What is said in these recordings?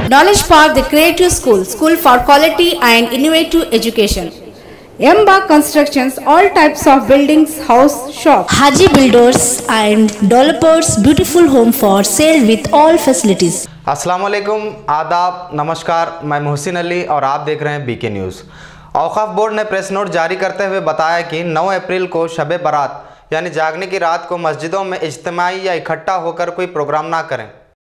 Knowledge Park, the Creative School, School for Quality and Innovative Education. Emba Constructions, all types of buildings, house, shop. Haji Builders and Developers, beautiful home for sale with all facilities. अस्सलाम वालेकुम, आदाब, नमस्कार। मैं मोहसिन अली और आप देख रहे हैं बीके न्यूज़। औक़ाफ़ बोर्ड ने प्रेस नोट जारी करते हुए बताया कि 9 अप्रैल को शब बारात यानी जागने की रात को मस्जिदों में इज्तिमाई या इकट्ठा होकर कोई प्रोग्राम ना करें।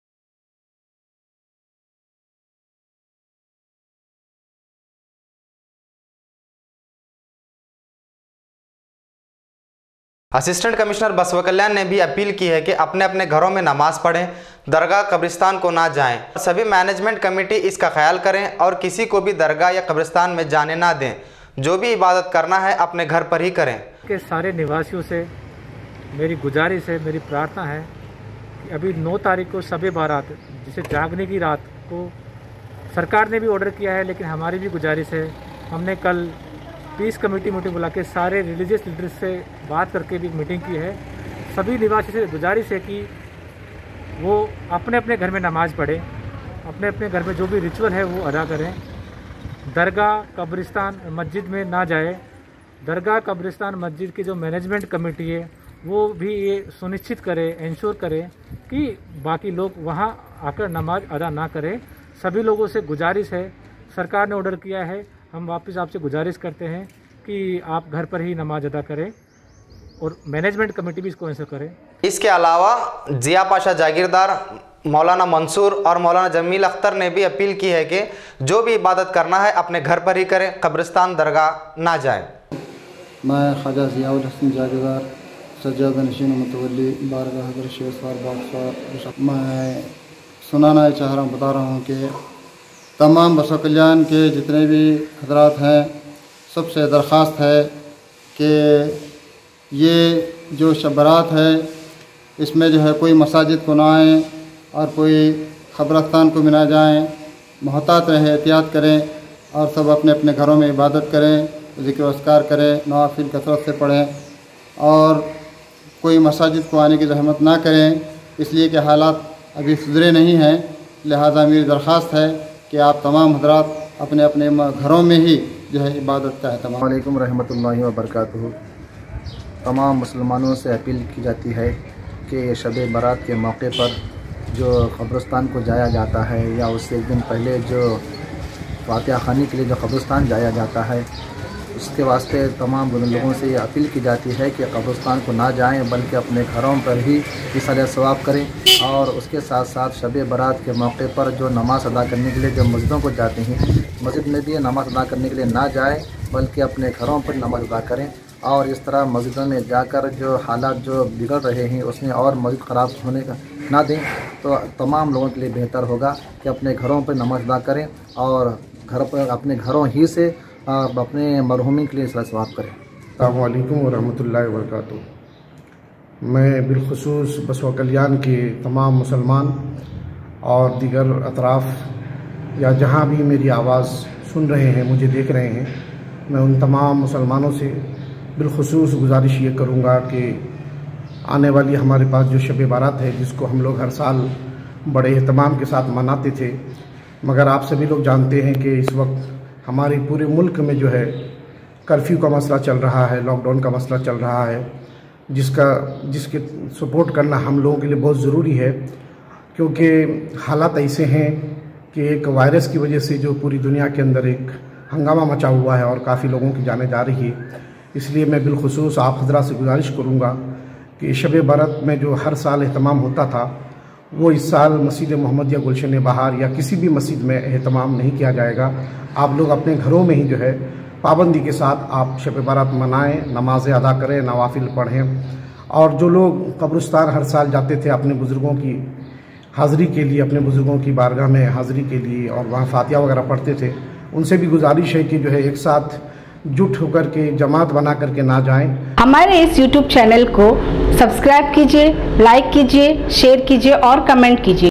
असिस्टेंट कमिश्नर बसवा कल्याण ने भी अपील की है कि अपने अपने घरों में नमाज पढ़ें, दरगाह कब्रिस्तान को ना जाएं। सभी मैनेजमेंट कमेटी इसका ख्याल करें और किसी को भी दरगाह या कब्रिस्तान में जाने ना दें। जो भी इबादत करना है अपने घर पर ही करें। के सारे निवासियों से मेरी गुजारिश है, मेरी प्रार्थना है कि अभी 9 तारीख को शब बारात जिसे जागने की रात को सरकार ने भी ऑर्डर किया है, लेकिन हमारी भी गुजारिश है। हमने कल पीस कमेटी मीटिंग बुला के सारे रिलीजियस लीडर्स से बात करके भी मीटिंग की है। सभी निवासी से गुजारिश है कि वो अपने अपने घर में नमाज़ पढ़ें, अपने अपने घर में जो भी रिचुअल है वो अदा करें। दरगाह कब्रिस्तान मस्जिद में ना जाए। दरगाह कब्रिस्तान मस्जिद की जो मैनेजमेंट कमेटी है वो भी ये सुनिश्चित करे, इंश्योर करे कि बाकी लोग वहाँ आकर नमाज अदा ना करें। सभी लोगों से गुजारिश है, सरकार ने ऑर्डर किया है, हम वापस आपसे गुजारिश करते हैं कि आप घर पर ही नमाज अदा करें और मैनेजमेंट कमेटी भी इसको ऐसा करे। इसके अलावा जिया पाशा जागीरदार, मौलाना मंसूर और मौलाना जमील अख्तर ने भी अपील की है कि जो भी इबादत करना है अपने घर पर ही करें, कब्रिस्तान दरगाह ना जाएं। मैं ख्वाजा ज़ियाउल हसन जागीरदार सज्जाद नशीन मुतवल्ली बारगाह हज़रत शेख सवार बादशाह, मैं सुनाना चाह रहा हूँ, बता रहा हूँ कि तमाम बसवा कल्याण के जितने भी हजरात हैं सबसे दरख्वास्त है कि ये जो शब बारात है इसमें जो है कोई मसाजिद को ना आएँ और कोई कब्रिस्तान को भी ना जाएँ। मोहतात रहें, एहतियात करें और सब अपने अपने घरों में इबादत करें, ज़िक्र अस्कार करें, नवाफिल कसरत से पढ़ें और कोई मसाजिद को आने की ज़हमत ना करें, इसलिए कि हालात अभी सुधरे नहीं हैं। लिहाजा मेरी दरख्वास्त है कि आप तमाम हजरात अपने अपने घरों में ही जो है इबादत का अहतमाम। अस्सलामु अलैकुम रहमतुल्लाहि व बरकातुहू। तमाम मुसलमानों से अपील की जाती है कि शब बारात के मौके पर जो कब्रिस्तान को जाया जाता है या उससे एक दिन पहले जो फातिहा खानी के लिए जो कब्रिस्तान जाया जाता है, उसके वास्ते तमाम लोगों से ये अपील की जाती है कि कब्रिस्तान को ना जाएं बल्कि अपने घरों पर ही इसाले सवाब करें। और उसके साथ साथ शब बारात के मौके पर जो नमाज़ अदा करने के लिए जो मस्जिदों को जाते हैं, मस्जिद में भी नमाज़ अदा करने के लिए ना जाएं बल्कि अपने घरों पर नमाज़ अदा करें। और इस तरह मस्जिदों में जाकर जो हालात जो बिगड़ रहे हैं उसमें और मस्जिद ख़राब होने का ना दें, तो तमाम लोगों के लिए बेहतर होगा कि अपने घरों पर नमाज़ अदा करें और घर पर अपने घरों ही से अपने मरहूमिन के लिए सवाब करें। अस्सलामु अलैकुम व रहमतुल्लाहि व बरकातुहू। मैं बिलखुसूस बसवा कल्याण के तमाम मुसलमान और दीगर अतराफ़ या जहाँ भी मेरी आवाज़ सुन रहे हैं, मुझे देख रहे हैं, मैं उन तमाम मुसलमानों से बिलखुसूस गुजारिश ये करूँगा कि आने वाली हमारे पास जो शब बारात है जिसको हम लोग हर साल बड़े एहतमाम के साथ मनाते थे, मगर आप सभी लोग जानते हैं कि इस वक्त हमारे पूरे मुल्क में जो है कर्फ्यू का मसला चल रहा है, लॉकडाउन का मसला चल रहा है, जिसके सपोर्ट करना हम लोगों के लिए बहुत ज़रूरी है, क्योंकि हालात ऐसे हैं कि एक वायरस की वजह से जो पूरी दुनिया के अंदर एक हंगामा मचा हुआ है और काफ़ी लोगों की जानें जा रही है। इसलिए मैं बिलखुसूस आप हज़रात से गुजारिश करूँगा कि शब बारात में जो हर साल एहतमाम होता था वो इस साल मस्जिद मोहम्मदिया गुलशन बहार या किसी भी मस्जिद में एहतमाम नहीं किया जाएगा। आप लोग अपने घरों में ही जो है पाबंदी के साथ आप शब बारात मनाएं, नमाज़ें अदा करें, नवाफिल पढ़ें। और जो लोग कब्रिस्तान हर साल जाते थे अपने बुज़ुर्गों की हाज़िरी के लिए, अपने बुज़ुर्गों की बारगाह में हाज़िरी के लिए और वहाँ फातिहा वगैरह पढ़ते थे, उनसे भी गुजारिश है कि जो है एक साथ जुट होकर के जमात बना करके ना जाएं। हमारे इस YouTube चैनल को सब्सक्राइब कीजिए, लाइक कीजिए, शेयर कीजिए और कमेंट कीजिए।